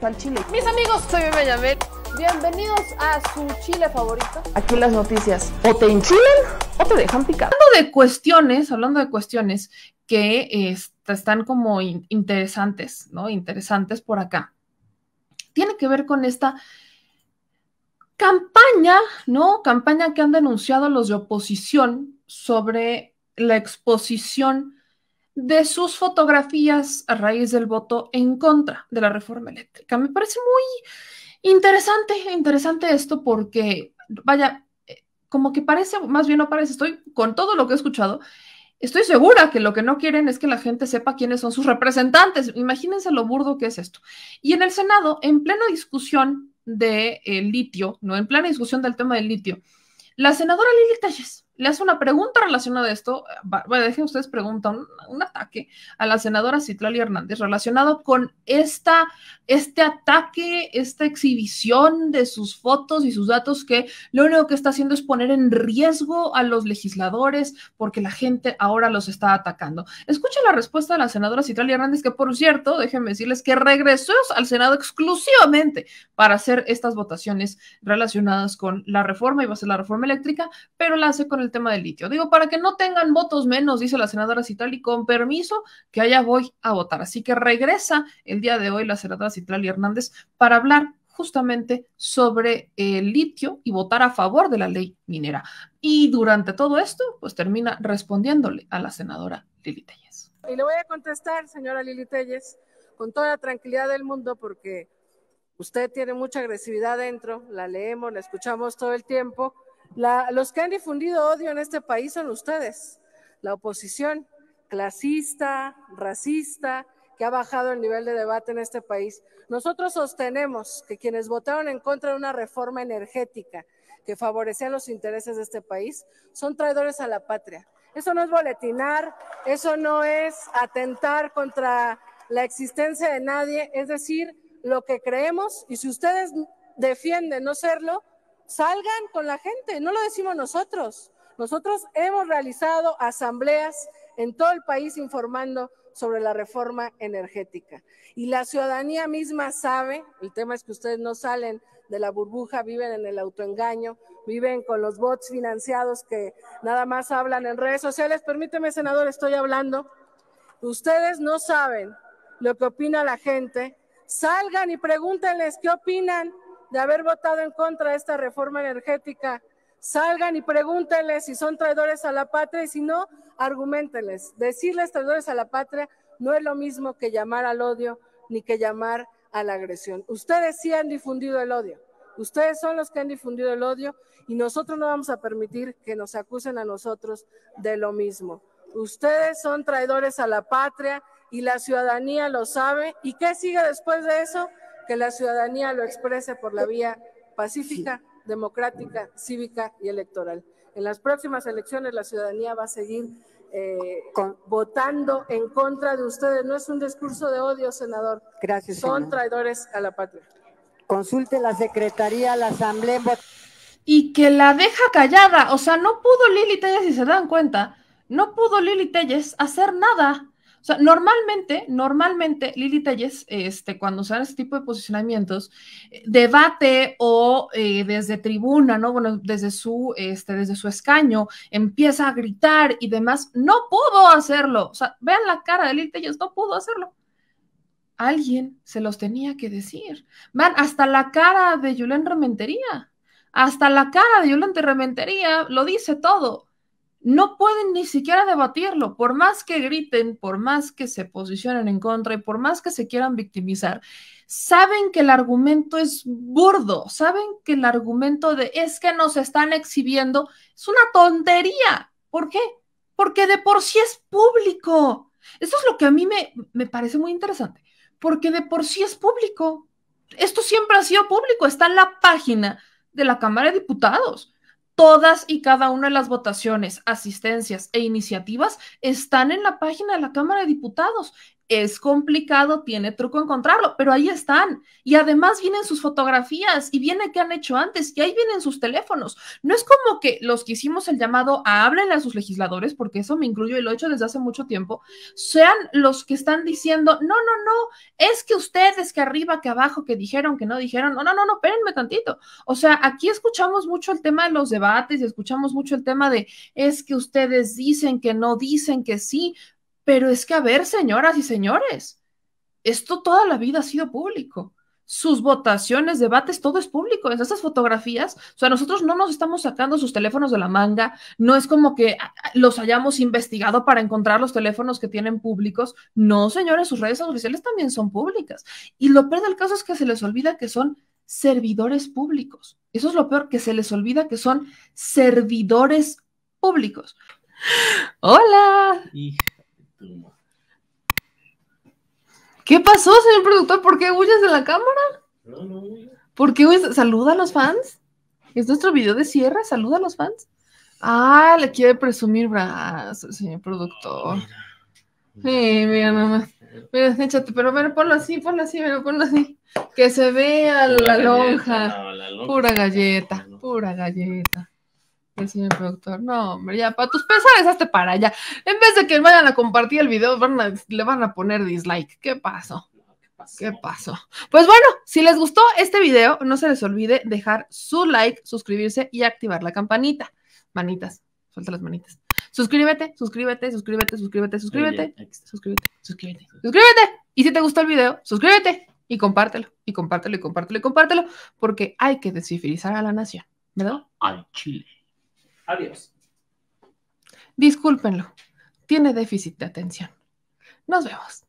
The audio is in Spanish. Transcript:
gusta el chile. Mis amigos, soy Bebe Yamel. Bienvenidos a su chile favorito. Aquí las noticias o te enchilan o te dejan picar. Hablando de cuestiones que están como interesantes, ¿no? Interesantes por acá. Tiene que ver con esta campaña, ¿no? Campaña que han denunciado los de oposición sobre la exposición de sus fotografías a raíz del voto en contra de la reforma eléctrica. Me parece muy interesante esto porque, vaya, como que parece, más bien no parece, estoy con todo lo que he escuchado, estoy segura que lo que no quieren es que la gente sepa quiénes son sus representantes. Imagínense lo burdo que es esto. Y en el Senado, en plena discusión del litio, ¿no? En plena discusión del tema del litio, la senadora Lili Telles le hace una pregunta relacionada a esto. Bueno, dejen ustedes preguntan un ataque a la senadora Citlali Hernández relacionado con este ataque, esta exhibición de sus fotos y sus datos que lo único que está haciendo es poner en riesgo a los legisladores porque la gente ahora los está atacando. Escuchen la respuesta de la senadora Citlali Hernández, que por cierto, déjenme decirles que regresó al Senado exclusivamente para hacer estas votaciones relacionadas con la reforma, iba a ser la reforma eléctrica, pero la hace con el tema del litio. Digo, para que no tengan votos menos, dice la senadora Citlali, con permiso, que allá voy a votar. Así que regresa el día de hoy la senadora Citlali Hernández para hablar justamente sobre el litio y votar a favor de la ley minera. Y durante todo esto, pues termina respondiéndole a la senadora Lili Telles. Y le voy a contestar, señora Lili Telles, con toda la tranquilidad del mundo, porque usted tiene mucha agresividad dentro, la leemos, la escuchamos todo el tiempo. Los que han difundido odio en este país son ustedes, la oposición clasista, racista, que ha bajado el nivel de debate en este país. Nosotros sostenemos que quienes votaron en contra de una reforma energética que favorecía los intereses de este país son traidores a la patria. Eso no es boletinar, eso no es atentar contra la existencia de nadie, es decir, lo que creemos, y si ustedes defienden no serlo, salgan con la gente, no lo decimos nosotros. Nosotros hemos realizado asambleas en todo el país informando sobre la reforma energética. Y la ciudadanía misma sabe, el tema es que ustedes no salen de la burbuja, viven en el autoengaño, viven con los bots financiados que nada más hablan en redes sociales. Permíteme, senador, estoy hablando. Ustedes no saben lo que opina la gente. Salgan y pregúntenles qué opinan de haber votado en contra de esta reforma energética. Salgan y pregúntenles si son traidores a la patria y si no, argumentenles. Decirles traidores a la patria no es lo mismo que llamar al odio ni que llamar a la agresión. Ustedes sí han difundido el odio. Ustedes son los que han difundido el odio y nosotros no vamos a permitir que nos acusen a nosotros de lo mismo. Ustedes son traidores a la patria y la ciudadanía lo sabe. ¿Y qué sigue después de eso? Que la ciudadanía lo exprese por la vía pacífica, democrática, cívica y electoral. En las próximas elecciones la ciudadanía va a seguir votando en contra de ustedes. No es un discurso de odio, senador. Gracias, Son senador. traidores a la patria. Consulte la Secretaría, la Asamblea. Y que la deja callada. O sea, no pudo Lili Telles, si se dan cuenta, no pudo Lili Telles hacer nada. O sea, normalmente Lili Telles, cuando se dan este tipo de posicionamientos, debate o desde tribuna, ¿no? Bueno, desde su escaño, empieza a gritar y demás. No pudo hacerlo. O sea, vean la cara de Lili Telles, no pudo hacerlo. Alguien se los tenía que decir. Vean, hasta la cara de Yolanda Rementería. Hasta la cara de Yolanda Rementería lo dice todo. No pueden ni siquiera debatirlo, por más que griten, por más que se posicionen en contra y por más que se quieran victimizar, saben que el argumento es burdo, saben que el argumento de es que nos están exhibiendo es una tontería. ¿Por qué? Porque de por sí es público. Eso es lo que a mí me parece muy interesante, porque de por sí es público. Esto siempre ha sido público, está en la página de la Cámara de Diputados. Todas y cada una de las votaciones, asistencias e iniciativas están en la página de la Cámara de Diputados. es complicado, tiene truco encontrarlo, pero ahí están. Y además vienen sus fotografías y viene qué han hecho antes y ahí vienen sus teléfonos. No es como que los que hicimos el llamado a háblenle a sus legisladores, porque eso me incluyo y lo he hecho desde hace mucho tiempo, sean los que están diciendo, no, es que ustedes que arriba, que abajo, que dijeron, que no dijeron, no, espérenme tantito. O sea, aquí escuchamos mucho el tema de los debates y escuchamos mucho el tema de, es que ustedes dicen que no dicen que sí. Pero es que, a ver, señoras y señores, esto toda la vida ha sido público. Sus votaciones, debates, todo es público. Esas fotografías, o sea, nosotros no nos estamos sacando sus teléfonos de la manga, no es como que los hayamos investigado para encontrar los teléfonos que tienen públicos. No, señores, sus redes sociales también son públicas. Y lo peor del caso es que se les olvida que son servidores públicos. Eso es lo peor, que se les olvida que son servidores públicos. ¡Hola! ¿Qué pasó, señor productor? ¿Por qué huyes de la cámara? No. ¿Por qué huyes? ¿Saluda a los fans? ¿Es nuestro video de cierre? ¿Saluda a los fans? Ah, le quiere presumir brazos, señor productor. Sí, mira nomás. Mira, échate, pero bueno, ponlo así, ponlo así. Que se vea la lonja. Pura galleta. El señor productor, no, hombre, ya, para tus pesares, hazte para allá. En vez de que vayan a compartir el video, le van a poner dislike. ¿Qué pasó? Pues bueno, si les gustó este video, no se les olvide dejar su like, suscribirse y activar la campanita. Manitas, suelta las manitas. Suscríbete. Y si te gustó el video, suscríbete y compártelo, porque hay que descivilizar a la nación, ¿verdad? Al chile. Adiós. Discúlpenlo, tiene déficit de atención. Nos vemos.